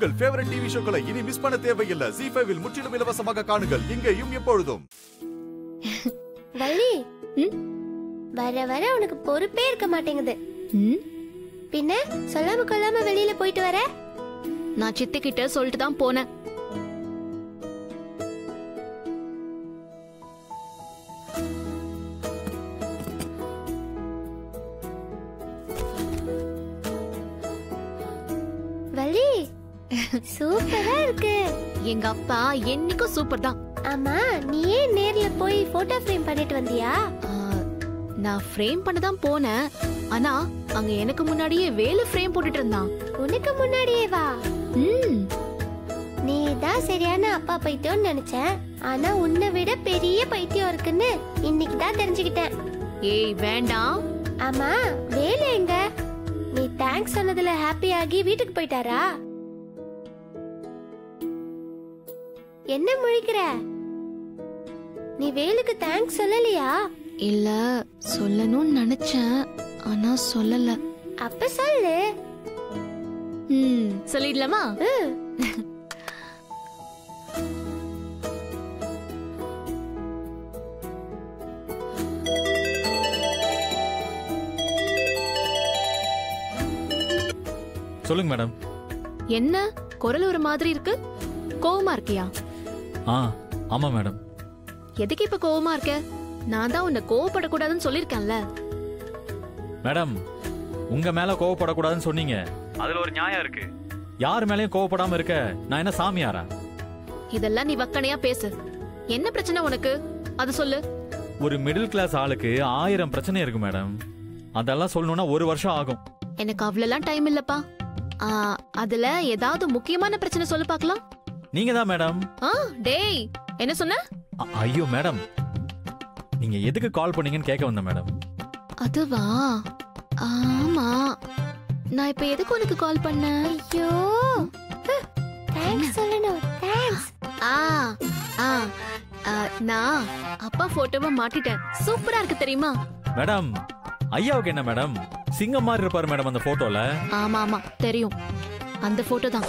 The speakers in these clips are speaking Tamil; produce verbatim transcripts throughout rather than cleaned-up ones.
உங்கள் ஃபேவரட் டிவி ஷோக்களை இனி மிஸ் பண்ண தேவையில்லை. ஜீ ஃபைவ் இல் முற்றிலும் இலவசமாக காணுங்கள். இங்கேயும் எப்பொழுதும். வள்ளி, வர வர உனக்கு பொறுப்பே இருக்க மாட்டேங்குது. பின்ன சொல்லாம கொள்ளாம வெளியில போயிட்டு வர? நான் சித்தி கிட்ட சொல்லிட்டு தான் போனேன். வள்ளி, சூப்பரா இருக்கு. எங்க அப்பா என்னைக்கும் சூப்பர் தான். ஆமா, நீயே நேர்ல போய் போட்டோ ஃப்ரேம் பண்ணிட்டு வந்தியா? நான் ஃப்ரேம் பண்ண தான் போனேன். ஆனா அங்க எனக்கு முன்னாடியே வேலை ஃப்ரேம் போட்டுட்டு இருந்தான். உனக்கு முன்னாடியே வா? ம், நீ தான் சரியான அப்பா பைத்தியம்னு நினைச்சேன். ஆனா உன்னை விட பெரிய பைத்தியம் இருக்குன்னு இன்னைக்கு தான் தெரிஞ்சுக்கிட்டேன். ஏய் வேண்டாம். ஆமா, வேலை எங்க? நீ தேங்க்ஸ் சொன்னதுல ஹாப்பி ஆகி வீட்டுக்கு போயிட்டாரா? என்ன முழிக்கிற? நீ வேலுக்கு தேங்க்ஸ் சொல்லலையா? இல்ல, சொல்லணும்னு நினைச்சேன், ஆனா சொல்லல. அப்ப சொல்லு. ம், சொல்லிடலாமா? சொல்லுங்க மேடம். என்ன குரல் ஒரு மாதிரி இருக்கு? கோவமா இருக்கியா? ஆ, ஆமா மேடம். எதுக்கு இப்ப கோவமா இருக்க? நான் தான் உன்னை கோவப்படக்கூடாதுன்னு சொல்லிருக்கேன்ல. மேடம், உங்க மேல கோவப்படக்கூடாதுன்னு சொன்னீங்க. அதுல ஒரு நியாயம் இருக்கு. யார் மேலயும் கோவப்படாம இருக்க நான் என்ன சாமியாரா? இதெல்லாம் நீ வக்கனையா பேசு. என்ன பிரச்சனை உனக்கு? அது சொல்லு. ஒரு மிடில் கிளாஸ் ஆளுக்கு ஆயிரம் பிரச்சனை இருக்கு மேடம். அதெல்லாம் சொல்லணும்னா ஒரு வருஷம் ஆகும். எனக்கு அவ்வளவுலாம் டைம் இல்லப்பா. ஆ, அதுல ஏதாவது முக்கியமான பிரச்சனை சொல்லு பாக்கலாம். நீங்க தான் மேடம். ஆ, டேய், என்ன சொன்ன? அ- ஐயோ மேடம், நீங்க எதுக்கு கால் பண்ணீங்கன்னு கேட்க வந்தேன் மேடம். அதுவா? ஆமா, நான் இப்ப எதுக்கு உனக்கு கால் பண்ணேன்? ஐயோ, தேங்க்ஸ் சொல்லணும். தேங்க்ஸ். ஆ ஆ ஆ, நான் அப்பா போட்டோவை மாட்டிட்டேன். சூப்பரா இருக்கு தெரியுமா? மேடம், ஐயாவுக்கு என்ன மேடம், சிங்கம் மாதிரி இருப்பாரு மேடம் அந்த போட்டோல. ஆமா ஆமா தெரியும், அந்த போட்டோ தான்.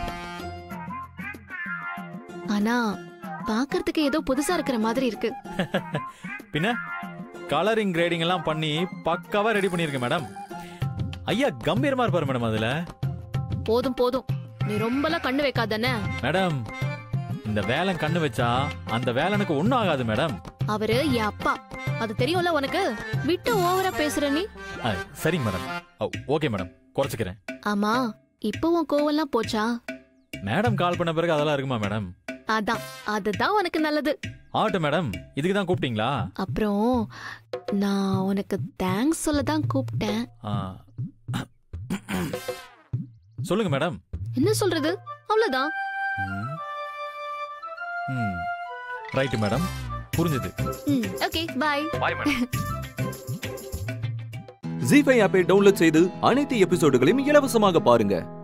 ஆனா பாக்குறதுக்கு ஏதோ புதுசா இருக்கிற மாதிரி இருக்கு. பின்ன கலரிங் கிரேடிங் எல்லாம் பண்ணி பக்காவா ரெடி பண்ணிருக்கேன் மேடம். ஐயா கம்பீரமா இருப்பாரு மேடம் அதுல. போதும் போதும், நீ ரொம்பலாம் கண்ணு வைக்காதன மேடம். இந்த வேலன் கண்ணு வச்சா அந்த வேலனுக்கு ஒண்ணும் ஆகாது மேடம். அவரு என் அப்பா, அது தெரியும்ல உனக்கு. விட்டு ஓவரா பேசுற நீ. அ, சரிங்க மேடம். Okay madam, குறைச்சிக்கிறேன். ஆமா, இப்போ உன் கோவம்லாம் போச்சா? மேடம் கால் பண்ண பிறகு அதெல்லாம் இருக்குமா மேடம்? அதான், அதுதான் உனக்கு நல்லது. ஆட்டு மேடம், இதுக்கு தான் கூப்பிட்டீங்களா? அப்புறம் நான் உனக்கு தேங்க்ஸ் சொல்ல தான் கூப்பிட்டேன். ஆ. சொல்லுங்க மேடம். என்ன சொல்றது, அவ்வளவுதான். ம், ரைட் மேடம், புரிஞ்சது. ம், okay, bye. Bye madam. Zee five ஆப்பை டவுன்லோட் செய்து அனைத்து எபிசோடுகளையும் இலவசமாக பாருங்க.